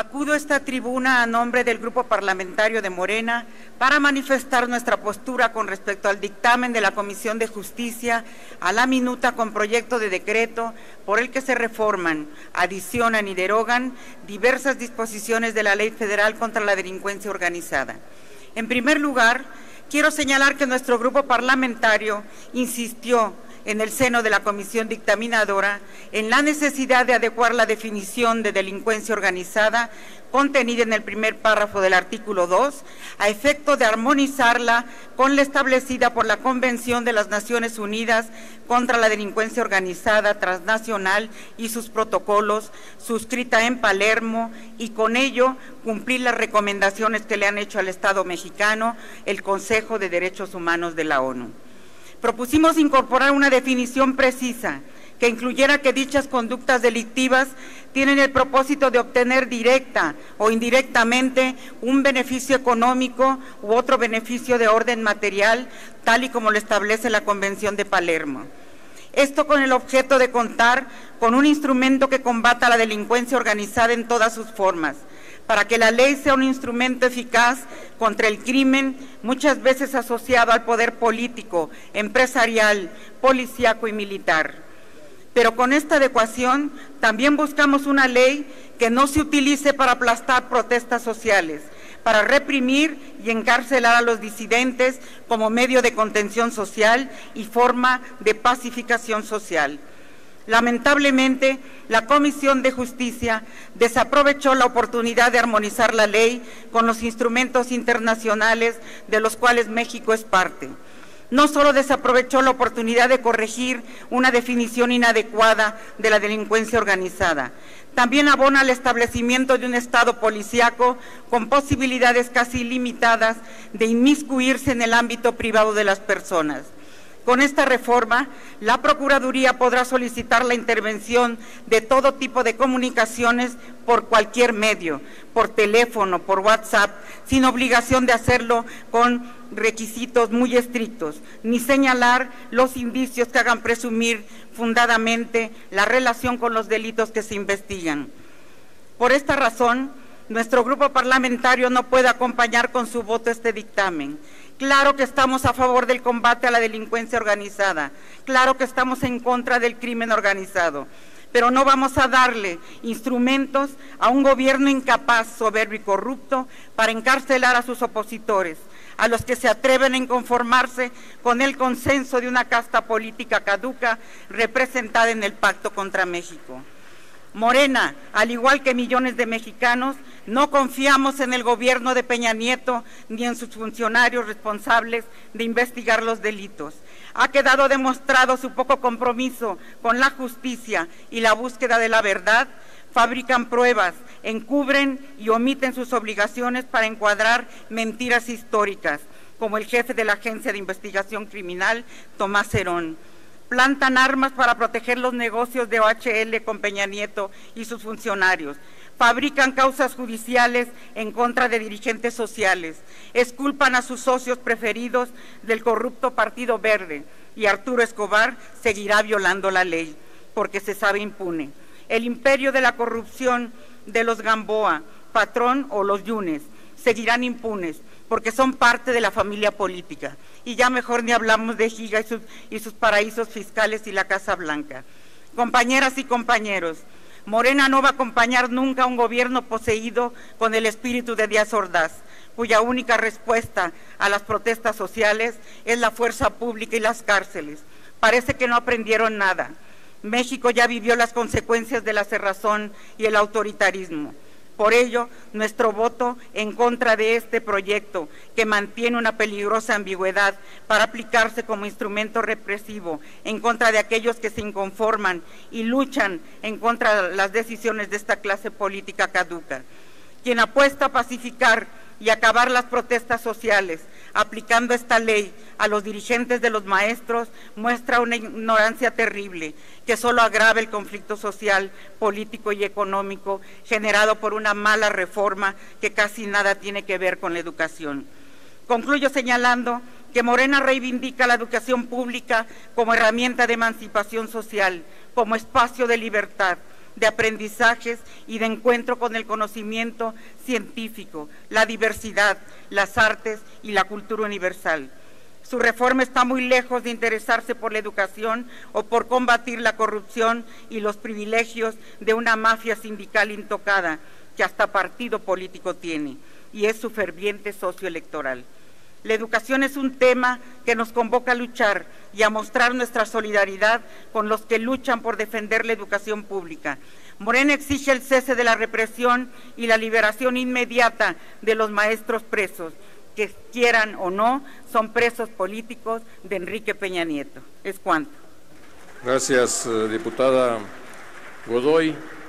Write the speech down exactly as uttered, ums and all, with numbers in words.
Acudo a esta tribuna a nombre del Grupo Parlamentario de Morena para manifestar nuestra postura con respecto al dictamen de la Comisión de Justicia a la minuta con proyecto de decreto por el que se reforman, adicionan y derogan diversas disposiciones de la Ley Federal contra la Delincuencia Organizada. En primer lugar, quiero señalar que nuestro grupo parlamentario insistió en el seno de la Comisión Dictaminadora en la necesidad de adecuar la definición de delincuencia organizada contenida en el primer párrafo del artículo dos a efecto de armonizarla con la establecida por la Convención de las Naciones Unidas contra la Delincuencia Organizada Transnacional y sus protocolos, suscrita en Palermo, y con ello cumplir las recomendaciones que le han hecho al Estado mexicano el Consejo de Derechos Humanos de la ONU. Propusimos incorporar una definición precisa que incluyera que dichas conductas delictivas tienen el propósito de obtener directa o indirectamente un beneficio económico u otro beneficio de orden material, tal y como lo establece la Convención de Palermo. Esto con el objeto de contar con un instrumento que combata la delincuencia organizada en todas sus formas, para que la ley sea un instrumento eficaz contra el crimen, muchas veces asociado al poder político, empresarial, policíaco y militar. Pero con esta adecuación también buscamos una ley que no se utilice para aplastar protestas sociales, para reprimir y encarcelar a los disidentes como medio de contención social y forma de pacificación social. Lamentablemente, la Comisión de Justicia desaprovechó la oportunidad de armonizar la ley con los instrumentos internacionales de los cuales México es parte. No solo desaprovechó la oportunidad de corregir una definición inadecuada de la delincuencia organizada, también abona el establecimiento de un Estado policíaco con posibilidades casi ilimitadas de inmiscuirse en el ámbito privado de las personas. Con esta reforma, la Procuraduría podrá solicitar la intervención de todo tipo de comunicaciones por cualquier medio, por teléfono, por WhatsApp, sin obligación de hacerlo con requisitos muy estrictos, ni señalar los indicios que hagan presumir fundadamente la relación con los delitos que se investigan. Por esta razón, nuestro grupo parlamentario no puede acompañar con su voto este dictamen. Claro que estamos a favor del combate a la delincuencia organizada, claro que estamos en contra del crimen organizado, pero no vamos a darle instrumentos a un gobierno incapaz, soberbio y corrupto para encarcelar a sus opositores, a los que se atreven a inconformarse con el consenso de una casta política caduca representada en el Pacto contra México. Morena, al igual que millones de mexicanos, no confiamos en el gobierno de Peña Nieto ni en sus funcionarios responsables de investigar los delitos. Ha quedado demostrado su poco compromiso con la justicia y la búsqueda de la verdad. Fabrican pruebas, encubren y omiten sus obligaciones para encuadrar mentiras históricas, como el jefe de la Agencia de Investigación Criminal, Tomás Herón. Plantan armas para proteger los negocios de O H L con Peña Nieto y sus funcionarios. Fabrican causas judiciales en contra de dirigentes sociales. Exculpan a sus socios preferidos del corrupto Partido Verde. Y Arturo Escobar seguirá violando la ley, porque se sabe impune. El imperio de la corrupción de los Gamboa, Patrón o los Yunes seguirán impunes, porque son parte de la familia política. Y ya mejor ni hablamos de Giga y sus, y sus paraísos fiscales y la Casa Blanca. Compañeras y compañeros, Morena no va a acompañar nunca a un gobierno poseído con el espíritu de Díaz Ordaz, cuya única respuesta a las protestas sociales es la fuerza pública y las cárceles. Parece que no aprendieron nada. México ya vivió las consecuencias de la cerrazón y el autoritarismo. Por ello, nuestro voto en contra de este proyecto, que mantiene una peligrosa ambigüedad para aplicarse como instrumento represivo en contra de aquellos que se inconforman y luchan en contra de las decisiones de esta clase política caduca. Quien apuesta a pacificar y acabar las protestas sociales, aplicando esta ley a los dirigentes de los maestros, muestra una ignorancia terrible que solo agrava el conflicto social, político y económico generado por una mala reforma que casi nada tiene que ver con la educación. Concluyo señalando que Morena reivindica la educación pública como herramienta de emancipación social, como espacio de libertad, de aprendizajes y de encuentro con el conocimiento científico, la diversidad, las artes y la cultura universal. Su reforma está muy lejos de interesarse por la educación o por combatir la corrupción y los privilegios de una mafia sindical intocada que hasta partido político tiene, y es su ferviente socio electoral. La educación es un tema que nos convoca a luchar y a mostrar nuestra solidaridad con los que luchan por defender la educación pública. Morena exige el cese de la represión y la liberación inmediata de los maestros presos, que quieran o no, son presos políticos de Enrique Peña Nieto. Es cuanto. Gracias, diputada Godoy.